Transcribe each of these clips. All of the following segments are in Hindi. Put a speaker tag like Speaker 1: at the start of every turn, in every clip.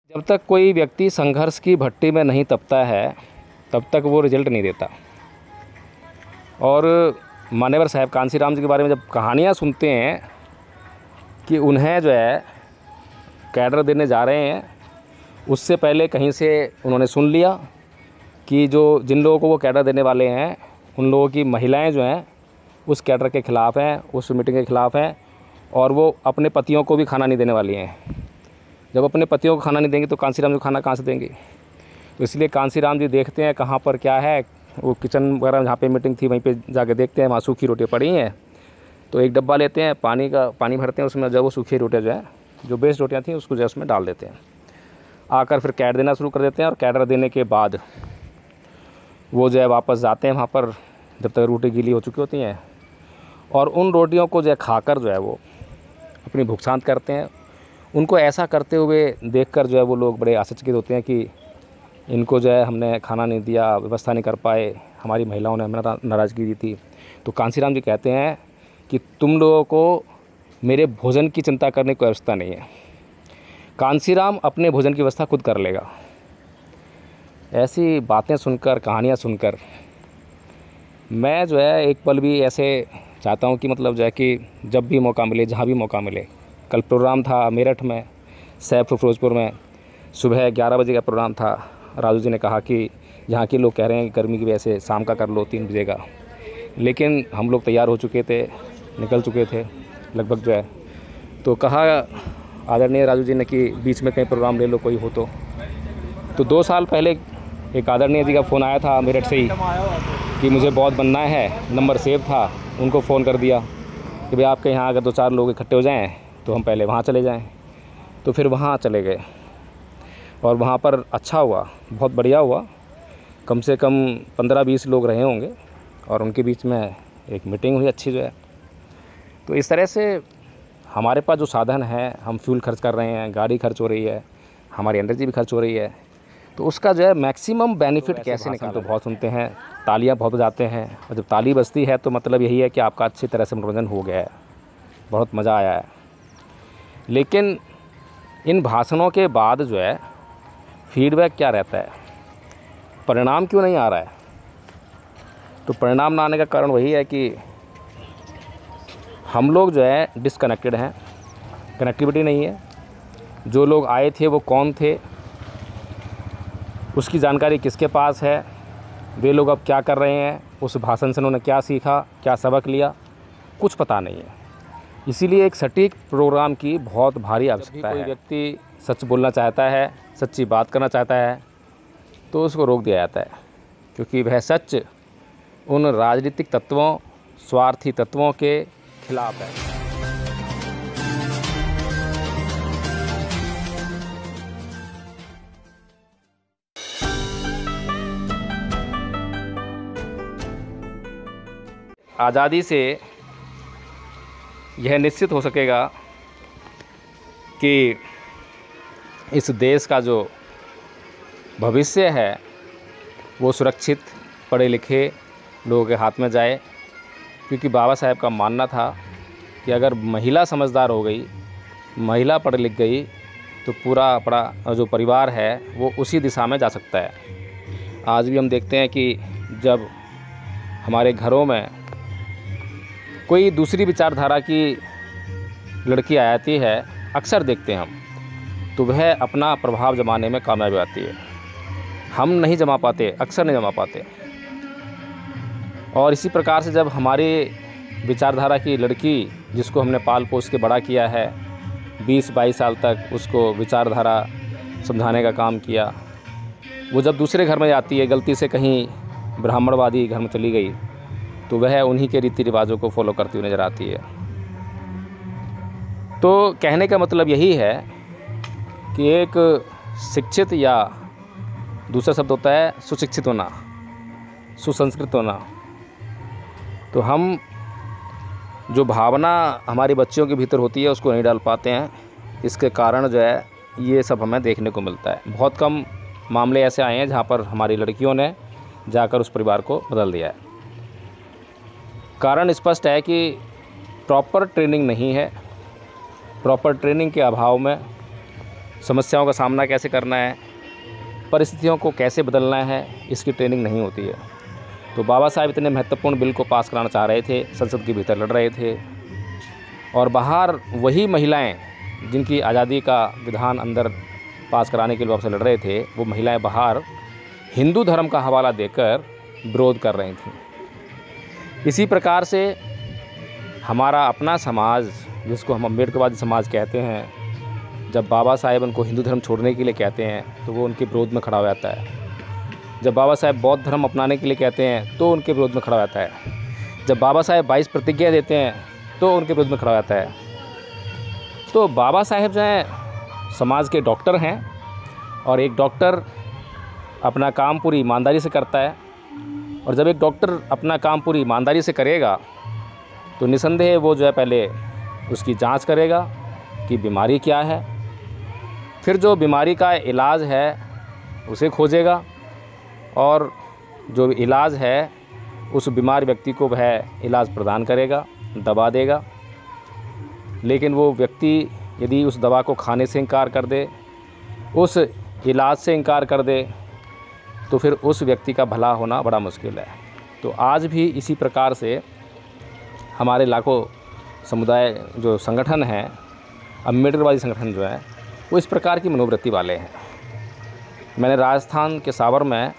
Speaker 1: जब तक कोई व्यक्ति संघर्ष की भट्टी में नहीं तपता है तब तक वो रिजल्ट नहीं देता। और मान्यवर साहब कांसीराम जी के बारे में जब कहानियाँ सुनते हैं कि उन्हें जो है कैडर देने जा रहे हैं, उससे पहले कहीं से उन्होंने सुन लिया कि जिन लोगों को वो कैडर देने वाले हैं उन लोगों की महिलाएं जो हैं उस कैडर के ख़िलाफ़ हैं, उस मीटिंग के ख़िलाफ़ हैं, और वो अपने पतियों को भी खाना नहीं देने वाली हैं। जब अपने पतियों को खाना नहीं देंगे तो कांसीराम जी खाना कहाँ से देंगे? तो इसलिए कांसीराम जी देखते हैं कहाँ पर क्या है। वो किचन वगैरह जहाँ पे मीटिंग थी वहीं पे जाके देखते हैं, वहाँ सूखी रोटियाँ पड़ी हैं। तो एक डब्बा लेते हैं, पानी भरते हैं उसमें, जब वो सूखी रोटियाँ जो है जो बेस्ट रोटियाँ थी उसको जो है उसमें डाल देते हैं। आकर फिर कैडर देना शुरू कर देते हैं, और कैडर देने के बाद वो जो है वापस जाते हैं वहाँ पर जब तक रोटी गीली हो चुकी होती हैं, और उन रोटियों को जो है खाकर जो है वो अपनी भूख शांत करते हैं। उनको ऐसा करते हुए देखकर जो है वो लोग बड़े आश्चर्यचकित होते हैं कि इनको जो है हमने खाना नहीं दिया, व्यवस्था नहीं कर पाए, हमारी महिलाओं ने हमें नाराज़गी दी थी। तो कांसीराम जी कहते हैं कि तुम लोगों को मेरे भोजन की चिंता करने की आवश्यकता नहीं है, कांसीराम अपने भोजन की व्यवस्था खुद कर लेगा। ऐसी बातें सुनकर, कहानियाँ सुनकर मैं जो है एक पल भी ऐसे चाहता हूँ कि मतलब जो है कि जब भी मौका मिले, जहाँ भी मौका मिले। कल प्रोग्राम था मेरठ में, सैफपुर फिरोजपुर में, सुबह 11 बजे का प्रोग्राम था। राजू जी ने कहा कि यहाँ के लोग कह रहे हैं कि गर्मी की वजह से शाम का कर लो 3 बजे का, लेकिन हम लोग तैयार हो चुके थे, निकल चुके थे लगभग जो है। तो कहा आदरणीय राजू जी ने कि बीच में कहीं प्रोग्राम ले लो कोई हो तो 2 साल पहले एक आदरणीय जी का फ़ोन आया था मेरठ से ही कि मुझे बहुत बनना है, नंबर सेव था। उनको फ़ोन कर दिया कि भाई आपके यहाँ अगर 2-4 लोग इकट्ठे हो जाएं तो हम पहले वहाँ चले जाएं। तो फिर वहाँ चले गए, और वहाँ पर अच्छा हुआ, बहुत बढ़िया हुआ। कम से कम 15-20 लोग रहे होंगे, और उनके बीच में एक मीटिंग हुई अच्छी जो है। तो इस तरह से हमारे पास जो साधन है, हम फ्यूल खर्च कर रहे हैं, गाड़ी खर्च हो रही है, हमारी एनर्जी भी खर्च हो रही है, तो उसका जो है मैक्सिमम बेनिफिट कैसे निकालें। तो बहुत सुनते हैं, तालियां बहुत बजाते हैं, और जब ताली बजती है तो मतलब यही है कि आपका अच्छी तरह से मनोरंजन हो गया है, बहुत मज़ा आया है। लेकिन इन भाषणों के बाद जो है फीडबैक क्या रहता है, परिणाम क्यों नहीं आ रहा है? तो परिणाम ना आने का कारण वही है कि हम लोग जो है डिसकनेक्टेड हैं, कनेक्टिविटी नहीं है। जो लोग आए थे वो कौन थे, उसकी जानकारी किसके पास है, वे लोग अब क्या कर रहे हैं, उस भाषण से उन्होंने क्या सीखा, क्या सबक लिया, कुछ पता नहीं है। इसीलिए एक सटीक प्रोग्राम की बहुत भारी आवश्यकता है। कोई व्यक्ति सच बोलना चाहता है, सच्ची बात करना चाहता है, तो उसको रोक दिया जाता है, क्योंकि वह सच उन राजनीतिक तत्वों, स्वार्थी तत्वों के खिलाफ है। आज़ादी से यह निश्चित हो सकेगा कि इस देश का जो भविष्य है वो सुरक्षित पढ़े लिखे लोगों के हाथ में जाए। क्योंकि बाबा साहेब का मानना था कि अगर महिला समझदार हो गई, महिला पढ़ लिख गई, तो पूरा अपना जो परिवार है वो उसी दिशा में जा सकता है। आज भी हम देखते हैं कि जब हमारे घरों में कोई दूसरी विचारधारा की लड़की आ जाती है, अक्सर देखते हैं हम, तो वह अपना प्रभाव जमाने में कामयाब आती है। हम नहीं जमा पाते, अक्सर नहीं जमा पाते। और इसी प्रकार से जब हमारी विचारधारा की लड़की, जिसको हमने पाल पोस के बड़ा किया है, 20-22 साल तक उसको विचारधारा समझाने का काम किया, वो जब दूसरे घर में जाती है, गलती से कहीं ब्राह्मणवादी घर में चली गई, तो वह उन्हीं के रीति रिवाजों को फॉलो करती हुई नज़र आती है। तो कहने का मतलब यही है कि एक शिक्षित, या दूसरा शब्द होता है सुशिक्षित होना, सुसंस्कृत होना, तो हम जो भावना हमारी बच्चियों के भीतर होती है उसको नहीं डाल पाते हैं। इसके कारण जो है ये सब हमें देखने को मिलता है। बहुत कम मामले ऐसे आए हैं जहाँ पर हमारी लड़कियों ने जाकर उस परिवार को बदल दिया है। कारण स्पष्ट है कि प्रॉपर ट्रेनिंग नहीं है। प्रॉपर ट्रेनिंग के अभाव में समस्याओं का सामना कैसे करना है, परिस्थितियों को कैसे बदलना है, इसकी ट्रेनिंग नहीं होती है। तो बाबा साहब इतने महत्वपूर्ण बिल को पास कराना चाह रहे थे, संसद के भीतर लड़ रहे थे, और बाहर वही महिलाएं जिनकी आज़ादी का विधान अंदर पास कराने के लिए बाबा साहब लड़ रहे थे, वो महिलाएं बाहर हिंदू धर्म का हवाला देकर विरोध कर रही थीं। इसी प्रकार से हमारा अपना समाज, जिसको हम अम्बेडकरवादी समाज कहते हैं, जब बाबा साहेब उनको हिंदू धर्म छोड़ने के लिए कहते हैं तो वो उनके विरोध में खड़ा हो जाता है। जब बाबा साहेब बौद्ध धर्म अपनाने के लिए कहते हैं तो उनके विरोध में खड़ा हो जाता है। जब बाबा साहेब 22 प्रतिज्ञा देते हैं तो उनके विरोध में खड़ा हो जाता है। तो बाबा साहेब जो हैं समाज के डॉक्टर हैं, और एक डॉक्टर अपना काम पूरी ईमानदारी से करता है, और जब एक डॉक्टर अपना काम पूरी ईमानदारी से करेगा तो निसंदेह वो जो है पहले उसकी जांच करेगा कि बीमारी क्या है, फिर जो बीमारी का इलाज है उसे खोजेगा, और जो इलाज है उस बीमार व्यक्ति को वह इलाज प्रदान करेगा, दवा देगा। लेकिन वो व्यक्ति यदि उस दवा को खाने से इनकार कर दे, उस इलाज से इनकार कर दे, तो फिर उस व्यक्ति का भला होना बड़ा मुश्किल है। तो आज भी इसी प्रकार से हमारे लाखों समुदाय जो संगठन हैं, अम्बेडकरवादी संगठन जो है, वो इस प्रकार की मनोवृत्ति वाले हैं। मैंने राजस्थान के सावर में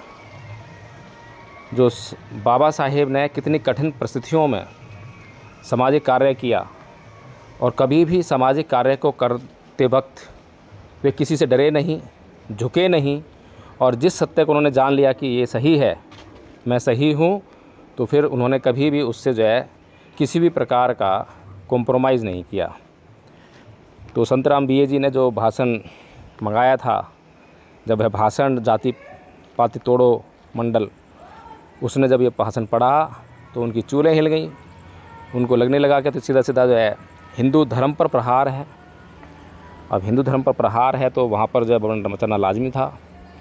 Speaker 1: जो बाबा साहेब ने कितनी कठिन परिस्थितियों में सामाजिक कार्य किया, और कभी भी सामाजिक कार्य को करते वक्त वे किसी से डरे नहीं, झुके नहीं, और जिस सत्य को उन्होंने जान लिया कि ये सही है, मैं सही हूँ, तो फिर उन्होंने कभी भी उससे जो है किसी भी प्रकार का कॉम्प्रोमाइज़ नहीं किया। तो संतराम बीए जी ने जो भाषण मंगाया था, जब वह भाषण जाति पाति तोड़ो मंडल, उसने जब ये भाषण पढ़ा तो उनकी चूलें हिल गईं। उनको लगने लगा कि तो सीधा सीधा जो है हिंदू धर्म पर प्रहार है। अब हिंदू धर्म पर प्रहार है तो वहाँ पर जो है बम मचाना लाजमी था।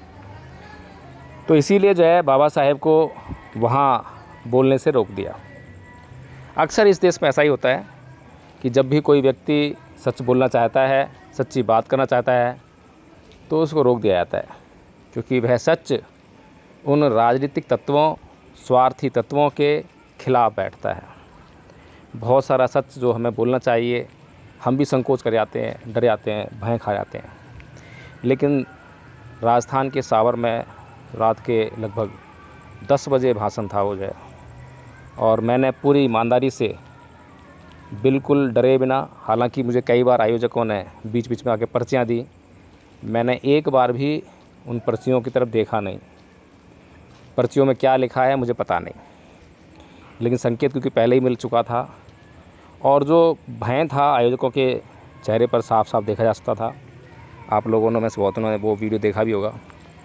Speaker 1: तो इसीलिए जो है बाबा साहेब को वहाँ बोलने से रोक दिया। अक्सर इस देश में ऐसा ही होता है कि जब भी कोई व्यक्ति सच बोलना चाहता है, सच्ची बात करना चाहता है, तो उसको रोक दिया जाता है, क्योंकि वह सच उन राजनीतिक तत्वों, स्वार्थी तत्वों के खिलाफ बैठता है। बहुत सारा सच जो हमें बोलना चाहिए, हम भी संकोच कर जाते हैं, डर जाते हैं, भय खा जाते हैं। लेकिन राजस्थान के सावर में रात के लगभग 10 बजे भाषण था वो जो है, और मैंने पूरी ईमानदारी से, बिल्कुल डरे बिना, हालांकि मुझे कई बार आयोजकों ने बीच बीच में आके पर्चियाँ दी, मैंने एक बार भी उन पर्चियों की तरफ देखा नहीं। पर्चियों में क्या लिखा है मुझे पता नहीं, लेकिन संकेत क्योंकि पहले ही मिल चुका था, और जो भय था आयोजकों के चेहरे पर साफ साफ देखा जा सकता था। आप लोगों ने, में से बहुतों ने वो वीडियो देखा भी होगा।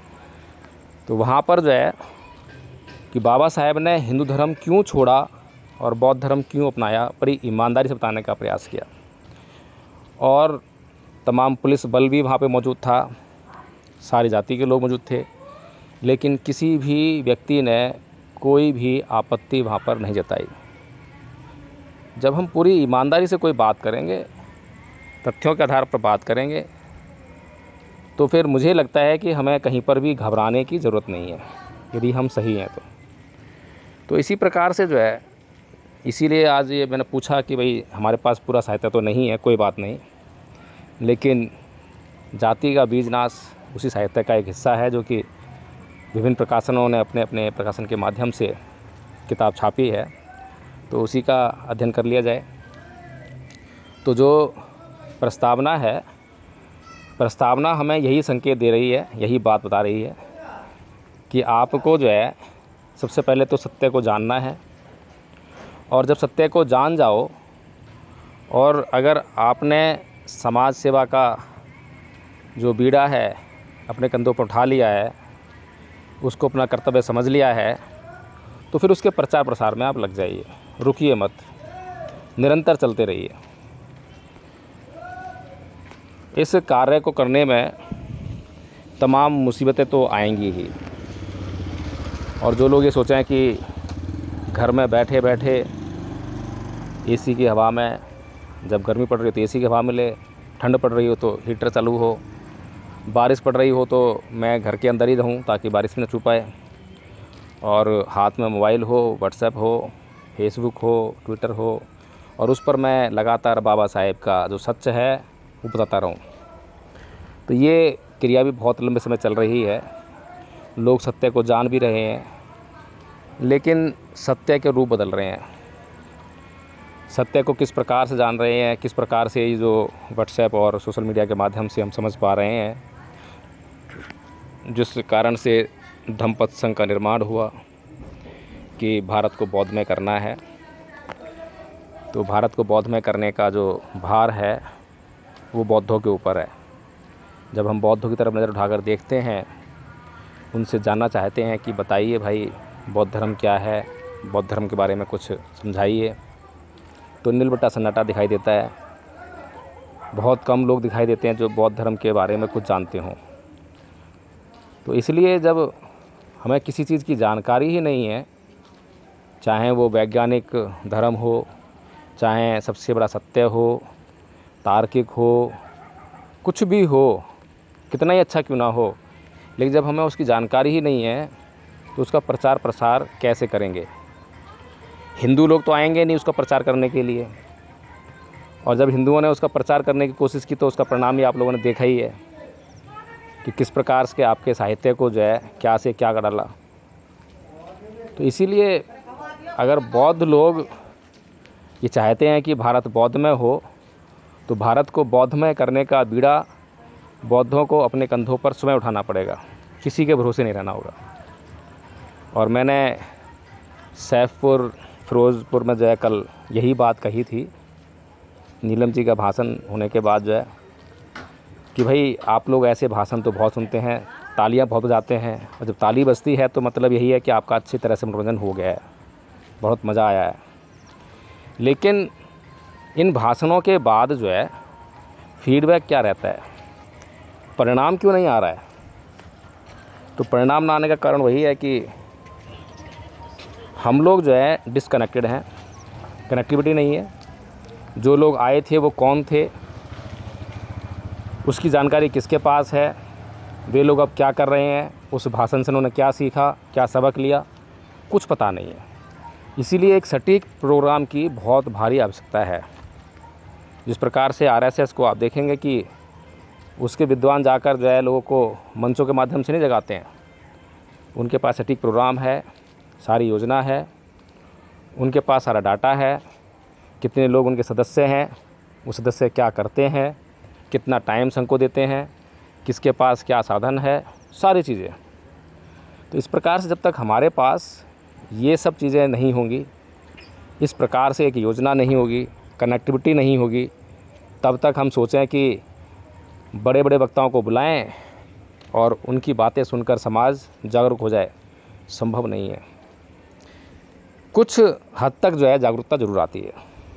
Speaker 1: तो वहाँ पर जो है कि बाबा साहेब ने हिंदू धर्म क्यों छोड़ा और बौद्ध धर्म क्यों अपनाया, बड़ी ईमानदारी से बताने का प्रयास किया। और तमाम पुलिस बल भी वहाँ पे मौजूद था, सारी जाति के लोग मौजूद थे, लेकिन किसी भी व्यक्ति ने कोई भी आपत्ति वहाँ पर नहीं जताई। जब हम पूरी ईमानदारी से कोई बात करेंगे, तथ्यों के आधार पर बात करेंगे, तो फिर मुझे लगता है कि हमें कहीं पर भी घबराने की ज़रूरत नहीं है, यदि हम सही हैं तो इसी प्रकार से जो है, इसीलिए आज ये मैंने पूछा कि भाई हमारे पास पूरा साहित्य तो नहीं है, कोई बात नहीं, लेकिन जाति का बीजनाश उसी साहित्य का एक हिस्सा है जो कि विभिन्न प्रकाशनों ने अपने अपने प्रकाशन के माध्यम से किताब छापी है, तो उसी का अध्ययन कर लिया जाए। तो जो प्रस्तावना है, प्रस्तावना हमें यही संकेत दे रही है, यही बात बता रही है कि आपको जो है सबसे पहले तो सत्य को जानना है, और जब सत्य को जान जाओ, और अगर आपने समाज सेवा का जो बीड़ा है अपने कंधों पर उठा लिया है, उसको अपना कर्तव्य समझ लिया है, तो फिर उसके प्रचार प्रसार में आप लग जाइए, रुकिए मत, निरंतर चलते रहिए। इस कार्य को करने में तमाम मुसीबतें तो आएंगी ही, और जो लोग ये सोचें कि घर में बैठे बैठे एसी की हवा में, जब गर्मी पड़ रही हो तो एसी की हवा मिले, ठंड पड़ रही हो तो हीटर चालू हो, बारिश पड़ रही हो तो मैं घर के अंदर ही रहूं ताकि बारिश में न छू पाए, और हाथ में मोबाइल हो, व्हाट्सएप हो, फेसबुक हो, ट्विटर हो, और उस पर मैं लगातार बाबा साहेब का जो सच है वो बताता रहूं। तो ये क्रिया भी बहुत लंबे समय चल रही है। लोग सत्य को जान भी रहे हैं, लेकिन सत्य के रूप बदल रहे हैं। सत्य को किस प्रकार से जान रहे हैं, किस प्रकार से ये जो व्हाट्सएप और सोशल मीडिया के माध्यम से हम समझ पा रहे हैं, जिस कारण से धम्मपद संघ का निर्माण हुआ कि भारत को बौद्धमय करना है। तो भारत को बौद्धमय करने का जो भार है वो बौद्धों के ऊपर है। जब हम बौद्धों की तरफ नज़र उठाकर देखते हैं, उनसे जानना चाहते हैं कि बताइए भाई बौद्ध धर्म क्या है, बौद्ध धर्म के बारे में कुछ समझाइए, तो नीलबट्टा सन्नाटा दिखाई देता है। बहुत कम लोग दिखाई देते हैं जो बौद्ध धर्म के बारे में कुछ जानते हों। तो इसलिए जब हमें किसी चीज़ की जानकारी ही नहीं है, चाहे वो वैज्ञानिक धर्म हो, चाहे सबसे बड़ा सत्य हो, तार्किक हो, कुछ भी हो, कितना ही अच्छा क्यों ना हो, लेकिन जब हमें उसकी जानकारी ही नहीं है तो उसका प्रचार प्रसार कैसे करेंगे। हिंदू लोग तो आएंगे नहीं उसका प्रचार करने के लिए, और जब हिंदुओं ने उसका प्रचार करने की कोशिश की तो उसका परिणाम ही आप लोगों ने देखा ही है कि किस प्रकार से आपके साहित्य को जो है क्या से क्या डाला। तो इसीलिए अगर बौद्ध लोग ये चाहते हैं कि भारत बौद्धमय हो, तो भारत को बौद्धमय करने का बीड़ा बौद्धों को अपने कंधों पर स्वयं उठाना पड़ेगा, किसी के भरोसे नहीं रहना होगा। और मैंने सैफपुर फिरोज़पुर में जो है कल यही बात कही थी, नीलम जी का भाषण होने के बाद जो है कि भाई आप लोग ऐसे भाषण तो बहुत सुनते हैं, तालियां बहुत बजाते हैं, और जब ताली बजती है तो मतलब यही है कि आपका अच्छी तरह से मनोरंजन हो गया है, बहुत मज़ा आया है। लेकिन इन भाषणों के बाद जो है फीडबैक क्या रहता है, परिणाम क्यों नहीं आ रहा है? तो परिणाम ना आने का कारण वही है कि हम लोग जो है डिसकनेक्टेड हैं, कनेक्टिविटी नहीं है। जो लोग आए थे वो कौन थे, उसकी जानकारी किसके पास है, वे लोग अब क्या कर रहे हैं, उस भाषण से उन्होंने क्या सीखा, क्या सबक लिया, कुछ पता नहीं है। इसीलिए एक सटीक प्रोग्राम की बहुत भारी आवश्यकता है। जिस प्रकार से आरएसएस को आप देखेंगे कि उसके विद्वान जाकर जो है लोगों को मंचों के माध्यम से नहीं जगाते हैं, उनके पास सटीक प्रोग्राम है, सारी योजना है, उनके पास सारा डाटा है, कितने लोग उनके सदस्य हैं, वो सदस्य क्या करते हैं, कितना टाइम संघ को देते हैं, किसके पास क्या साधन है, सारी चीज़ें। तो इस प्रकार से जब तक हमारे पास ये सब चीज़ें नहीं होंगी, इस प्रकार से एक योजना नहीं होगी, कनेक्टिविटी नहीं होगी, तब तक हम सोचें कि बड़े बड़े वक्ताओं को बुलाएं और उनकी बातें सुनकर समाज जागरूक हो जाए, संभव नहीं है। कुछ हद तक जो है जागरूकता ज़रूर आती है,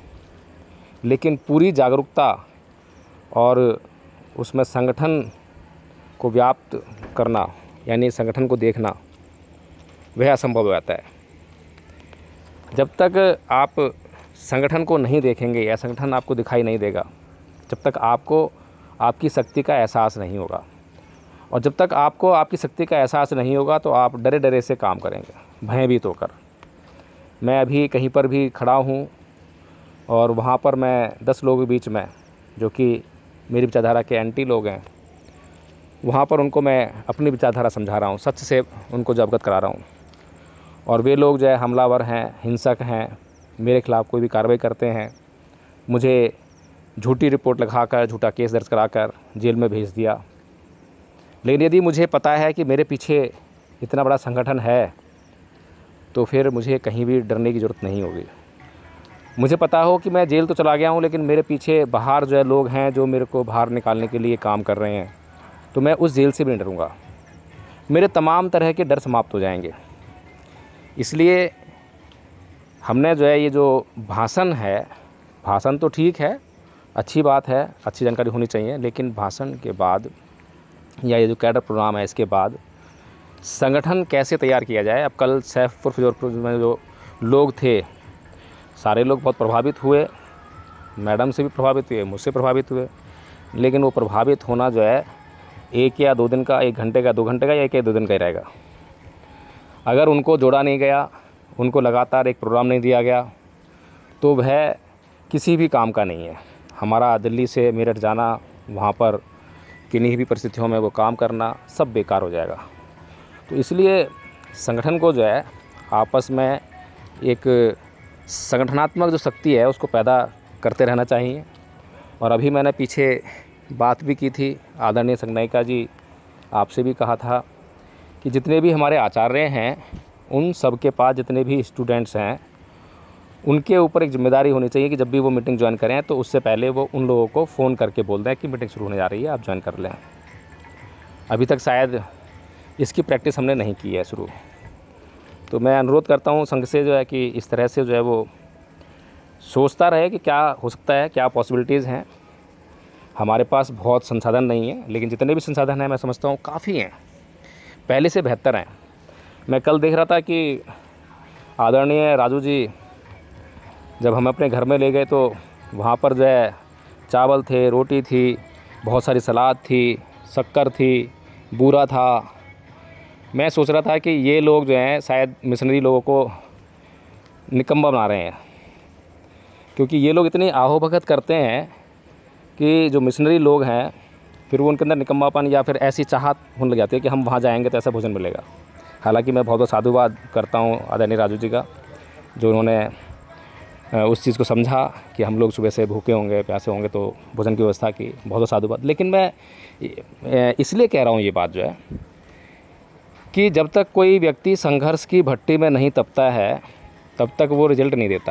Speaker 1: लेकिन पूरी जागरूकता और उसमें संगठन को व्याप्त करना, यानी संगठन को देखना, वह असंभव हो जाता है। जब तक आप संगठन को नहीं देखेंगे या संगठन आपको दिखाई नहीं देगा, जब तक आपको आपकी शक्ति का एहसास नहीं होगा, और जब तक आपको आपकी शक्ति का एहसास नहीं होगा तो आप डरे डरे से काम करेंगे, भयभीत होकर। मैं अभी कहीं पर भी खड़ा हूँ और वहाँ पर मैं 10 लोगों के बीच में जो कि मेरी विचारधारा के एंटी लोग हैं, वहाँ पर उनको मैं अपनी विचारधारा समझा रहा हूँ, सच से उनको जो अवगत करा रहा हूँ, और वे लोग जो है हमलावर हैं, हिंसक हैं, मेरे खिलाफ़ कोई भी कार्रवाई करते हैं, मुझे झूठी रिपोर्ट लगाकर, झूठा केस दर्ज कराकर जेल में भेज दिया। लेकिन यदि मुझे पता है कि मेरे पीछे इतना बड़ा संगठन है, तो फिर मुझे कहीं भी डरने की ज़रूरत नहीं होगी। मुझे पता हो कि मैं जेल तो चला गया हूँ, लेकिन मेरे पीछे बाहर जो है लोग हैं जो मेरे को बाहर निकालने के लिए काम कर रहे हैं, तो मैं उस जेल से भी नहीं डरूँगा। मेरे तमाम तरह के डर समाप्त हो जाएंगे। इसलिए हमने जो है ये जो भाषण है, भाषण तो ठीक है, अच्छी बात है, अच्छी जानकारी होनी चाहिए, लेकिन भाषण के बाद या ये जो कैडर प्रोग्राम है इसके बाद संगठन कैसे तैयार किया जाए। अब कल सैफपुर फिरोजपुर में जो लोग थे, सारे लोग बहुत प्रभावित हुए, मैडम से भी प्रभावित हुए, मुझसे प्रभावित हुए, लेकिन वो प्रभावित होना जो है 1 या 2 दिन का, 1 घंटे का, 2 घंटे का, या 1 या 2 दिन का ही रहेगा। अगर उनको जोड़ा नहीं गया, उनको लगातार एक प्रोग्राम नहीं दिया गया, तो वह किसी भी काम का नहीं है। हमारा दिल्ली से मेरठ जाना, वहाँ पर किन्हीं भी परिस्थितियों में वो काम करना, सब बेकार हो जाएगा। तो इसलिए संगठन को जो है आपस में एक संगठनात्मक जो शक्ति है उसको पैदा करते रहना चाहिए। और अभी मैंने पीछे बात भी की थी, आदरणीय संघनायिका जी, आपसे भी कहा था कि जितने भी हमारे आचार्य हैं उन सब के पास जितने भी स्टूडेंट्स हैं उनके ऊपर एक जिम्मेदारी होनी चाहिए कि जब भी वो मीटिंग ज्वाइन करें तो उससे पहले वो उन लोगों को फ़ोन करके बोल दें कि मीटिंग शुरू होने जा रही है, आप ज्वाइन कर लें। अभी तक शायद इसकी प्रैक्टिस हमने नहीं की है शुरू। तो मैं अनुरोध करता हूँ संघ से जो है कि इस तरह से जो है वो सोचता रहे कि क्या हो सकता है, क्या पॉसिबिलिटीज़ हैं। हमारे पास बहुत संसाधन नहीं है, लेकिन जितने भी संसाधन हैं मैं समझता हूँ काफ़ी हैं, पहले से बेहतर हैं। मैं कल देख रहा था कि आदरणीय राजू जी जब हम अपने घर में ले गए तो वहाँ पर जो है चावल थे, रोटी थी, बहुत सारी सलाद थी, शक्कर थी, बूरा था। मैं सोच रहा था कि ये लोग जो हैं शायद मिशनरी लोगों को निकम्मा बना रहे हैं, क्योंकि ये लोग इतनी आहो-भगत करते हैं कि जो मिशनरी लोग हैं फिर वो उनके अंदर निकम्मापन या फिर ऐसी चाहत होने लग जाती है कि हम वहाँ जाएंगे तो ऐसा भोजन मिलेगा। हालांकि मैं बहुत बहुत साधुवाद करता हूँ आदरणीय राजू जी का, जो उन्होंने उस चीज़ को समझा कि हम लोग सुबह से भूखे होंगे, प्यासे होंगे, तो भोजन की व्यवस्था की, बहुत बहुत साधुवाद। लेकिन मैं इसलिए कह रहा हूँ ये बात जो है कि जब तक कोई व्यक्ति संघर्ष की भट्टी में नहीं तपता है तब तक वो रिजल्ट नहीं देता।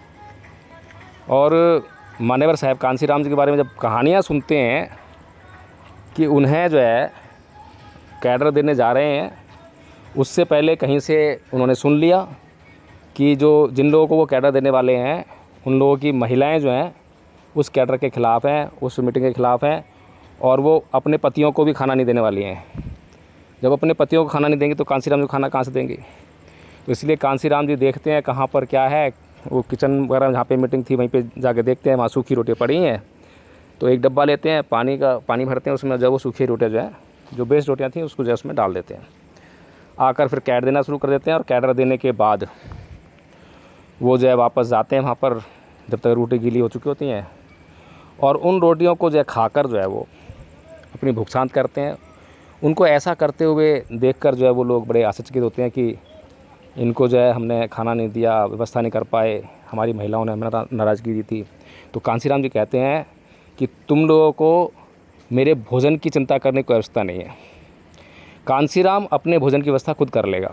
Speaker 1: और मान्यवर साहब कांसीराम जी के बारे में जब कहानियाँ सुनते हैं कि उन्हें जो है कैडर देने जा रहे हैं, उससे पहले कहीं से उन्होंने सुन लिया कि जिन लोगों को वो कैडर देने वाले हैं उन लोगों की महिलाएं जो हैं उस कैडर के ख़िलाफ़ हैं, उस मीटिंग के ख़िलाफ़ हैं, और वो अपने पतियों को भी खाना नहीं देने वाली हैं। जब अपने पतियों को खाना नहीं देंगे तो कांसीराम जी खाना कहाँ से देंगे? तो इसलिए कांसीराम जी देखते हैं कहाँ पर क्या है, वो किचन वगैरह जहाँ पे मीटिंग थी वहीं पे जाके देखते हैं, वहाँ सूखी रोटियाँ पड़ी हैं। तो एक डब्बा लेते हैं, पानी भरते हैं उसमें, जब वो सूखी रोटियाँ जो है, जो बेस्ट रोटियाँ थी उसको जो है उसमें डाल देते हैं। आकर फिर कैडर देना शुरू कर देते हैं, और कैडर देने के बाद वो जो है वापस जाते हैं वहाँ पर जब तक रोटी गीली हो चुकी होती हैं, और उन रोटियों को जो है खाकर जो है वो अपनी भूख शांत करते हैं। उनको ऐसा करते हुए देखकर जो है वो लोग बड़े आश्चर्यचकित होते हैं कि इनको जो है हमने खाना नहीं दिया, व्यवस्था नहीं कर पाए, हमारी महिलाओं ने हमें नाराज़गी दी थी। तो कांसीराम जी कहते हैं कि तुम लोगों को मेरे भोजन की चिंता करने की आवश्यकता नहीं है, कांसीराम अपने भोजन की व्यवस्था खुद कर लेगा।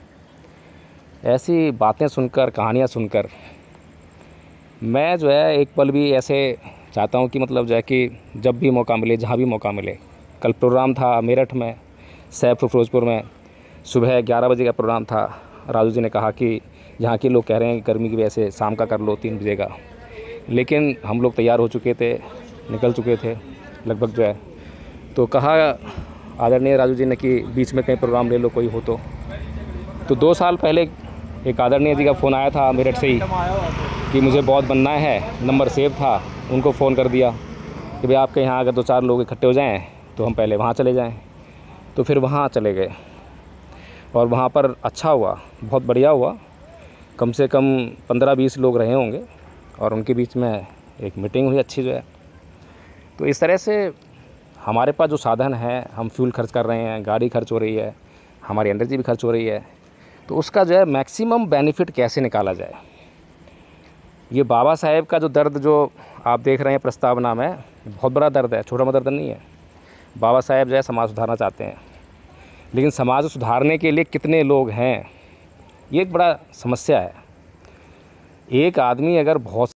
Speaker 1: ऐसी बातें सुनकर, कहानियाँ सुनकर मैं जो है एक पल भी ऐसे चाहता हूँ कि मतलब जो है कि जब भी मौका मिले, जहाँ भी मौका मिले। कल प्रोग्राम था मेरठ में, सैफपुर फिरोजपुर में, सुबह 11 बजे का प्रोग्राम था। राजू जी ने कहा कि यहाँ के लोग कह रहे हैं कि गर्मी की वजह से शाम का कर लो, 3 बजे का, लेकिन हम लोग तैयार हो चुके थे, निकल चुके थे लगभग जो है। तो कहा आदरणीय राजू जी ने कि बीच में कहीं प्रोग्राम ले लो कोई हो तो 2 साल पहले एक आदरणीय जी का फ़ोन आया था मेरठ से ही कि मुझे बहुत बनना है, नंबर सेव था, उनको फ़ोन कर दिया कि भाई आपके यहाँ अगर 2-4 लोग इकट्ठे हो जाएं तो हम पहले वहाँ चले जाएं। तो फिर वहाँ चले गए और वहाँ पर अच्छा हुआ, बहुत बढ़िया हुआ। कम से कम 15-20 लोग रहे होंगे और उनके बीच में एक मीटिंग हुई अच्छी जो है। तो इस तरह से हमारे पास जो साधन है, हम फ्यूल खर्च कर रहे हैं, गाड़ी खर्च हो रही है, हमारी एनर्जी भी खर्च हो रही है, तो उसका जो है मैक्सिमम बेनिफिट कैसे निकाला जाए। ये बाबा साहेब का जो दर्द जो आप देख रहे हैं प्रस्तावना में, बहुत बड़ा दर्द है, छोटा मोटा दर्द नहीं है। बाबा साहेब जो है समाज सुधारना चाहते हैं, लेकिन समाज सुधारने के लिए कितने लोग हैं, ये एक बड़ा समस्या है। एक आदमी अगर बहुत